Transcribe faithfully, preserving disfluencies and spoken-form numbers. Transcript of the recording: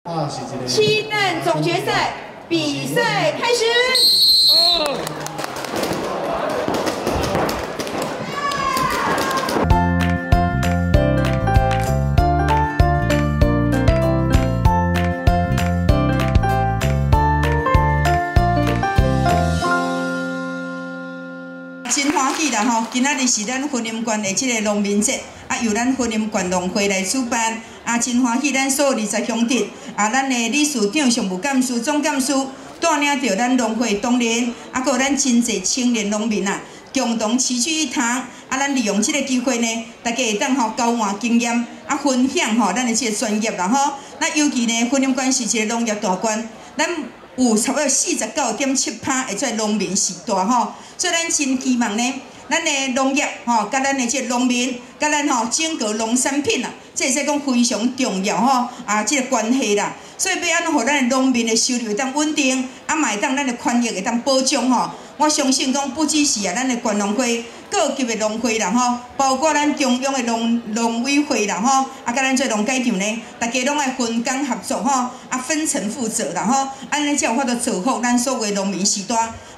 七蛋总决赛比赛开始。哦真欢喜啦吼！今仔日是咱婚姻馆的这个农民节，啊由咱婚姻馆农会来主办，啊真欢喜咱所有二十乡镇，啊咱的理事长、常务干事、总干事带领着咱农会同仁，啊还有咱真侪青年农民啊，共同齐聚一堂。啊，咱利用这个机会呢，大家会当吼交换经验，啊分享吼咱的这个专业啦吼。那尤其呢，婚姻馆是一个农业大县，咱有差不多四十九点七趴的这农民时代吼。 所以咱真希望呢，咱的农业吼，甲咱的这农民，甲咱吼整个农产品啊，这说讲非常重要吼啊，这个关系啦。所以要安怎互咱的农民的收入会当稳定，啊，嘛会当咱的权益会当保障吼。我相信讲不只是啊，咱的县农会各级的农会啦吼，包括咱中央的农农委会啦吼，啊，甲咱做农改场呢，大家拢爱分工合作吼，啊，分层负责啦吼，安尼才有法度做好咱所有的农民时代。